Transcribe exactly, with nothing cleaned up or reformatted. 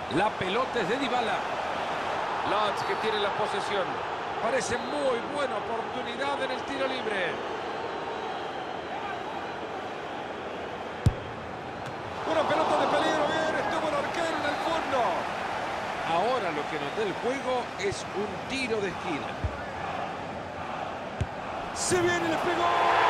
La pelota es de Dybala. Lutz que tiene la posesión. Parece muy buena oportunidad en el tiro libre. Una pelota de peligro, bien, estuvo el arquero en el fondo. Ahora lo que nos da el juego es un tiro de esquina. Se viene, le pegó.